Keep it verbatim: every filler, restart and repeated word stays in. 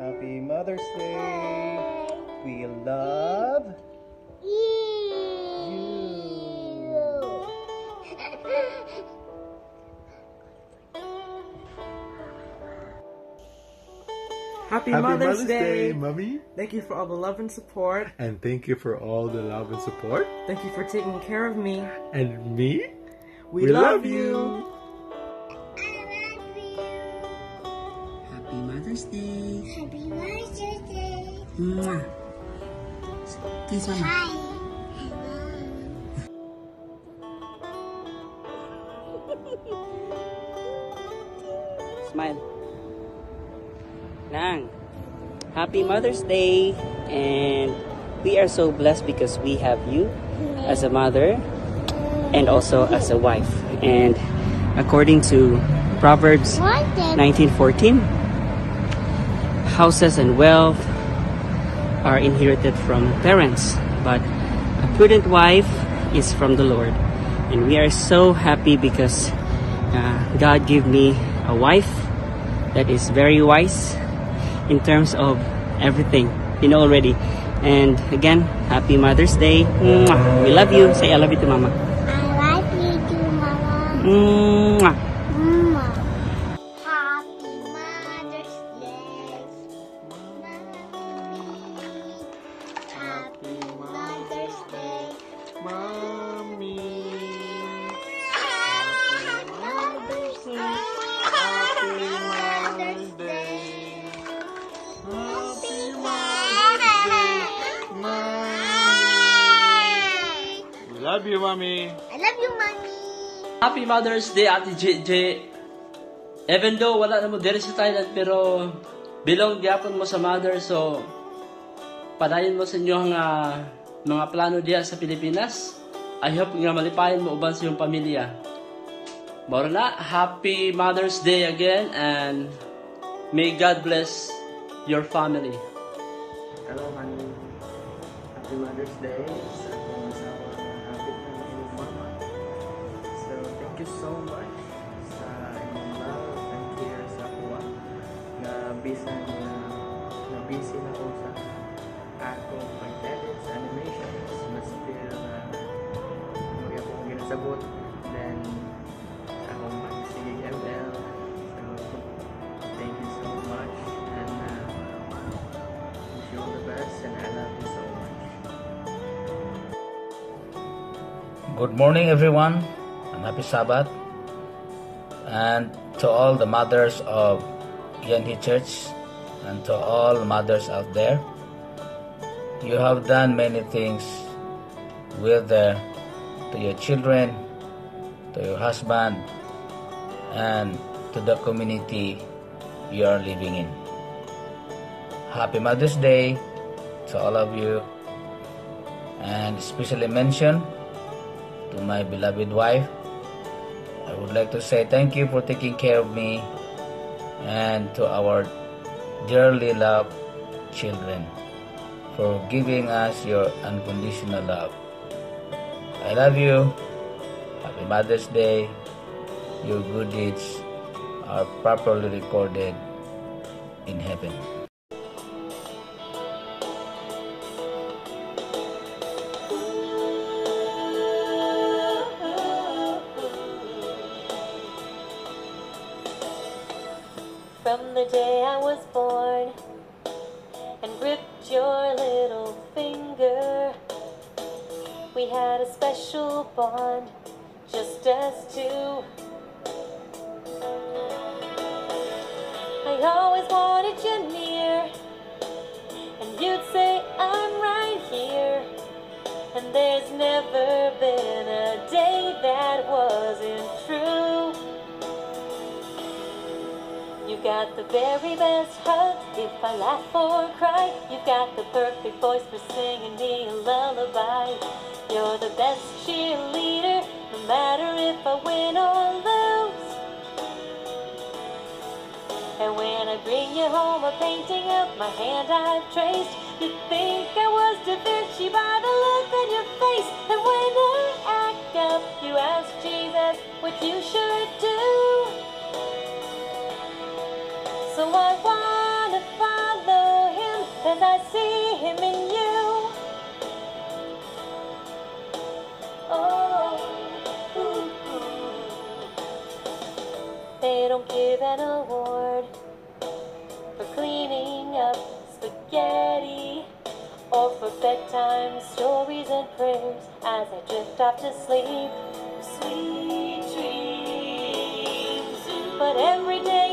Happy Mother's Day. We love you. Happy, Happy Mother's, Mother's Day. Day, Mommy. Thank you for all the love and support. And thank you for all the love and support. Thank you for taking care of me. And me? We, We love, love you. you. Happy Mother's Day. Happy Mother's Day. Mwah. Kiss Mama. Hi. Smile. Nang. Happy Mother's Day. And we are so blessed because we have you as a mother and also as a wife. And according to Proverbs nineteen fourteen, houses and wealth are inherited from parents, but a prudent wife is from the Lord. And we are so happy because uh, God gave me a wife that is very wise in terms of everything, you know already. And again, happy Mother's Day. Mwah. We love you. Say I love you to Mama. I love you too, Mama. Mwah. Mama. Happy Mother's Day. Happy Mother's Day. Mommy. Happy Mother's Day. Happy Mother's Day. Happy Mother's Day, Mommy. We love you, Mommy. I love you, Mommy. Happy Mother's Day, Ate J J. Even though wala na mo diri sa Thailand, pero bilong gyapon mo sa mother, so padayon mo sa inyong uh, mga plano diya sa Pilipinas. I hope nga malipayan mo uban sa iyong pamilya. Moro na, Happy Mother's Day again, and may God bless your family. Hello, honey. Happy Mother's Day. Sa akong asawa na hapit na ng mama. So, thank you so much sa inyong love and care sa kuha. Na bisan na na busy na ko sa akong pag-edit sa animations. Mas still na uh, akong ginasabot. Then, akong pag-sigig M L. So, thank you so much. And, uh, wish you all the best, and I love you so much. Good morning, everyone, and happy Sabbath. And to all the mothers of Yanhee Church, and to all mothers out there, you have done many things with the, to your children, to your husband, and to the community you are living in. Happy Mother's Day to all of you, and especially mention to my beloved wife. I would like to say thank you for taking care of me, and to our dearly loved children for giving us your unconditional love. I love you. Happy Mother's Day. Your good deeds are properly recorded in heaven. From the day I was born and gripped your little finger, we had a special bond, just us two. I always wanted you near, and you'd say I'm right here. And there's never been a day that wasn't true. You've got the very best hug if I laugh or cry. You've got the perfect voice for singing me a lullaby. You're the best cheerleader, no matter if I win or lose. And when I bring you home a painting of my hand I've traced, you think I was Da Vinci by the look on your face. And when I act up, you ask Jesus what you should do. So I wanna follow 'cause I see him in you. Oh, ooh, ooh. They don't give an award for cleaning up spaghetti or for bedtime stories and prayers as I drift off to sleep. Sweet dreams. But every day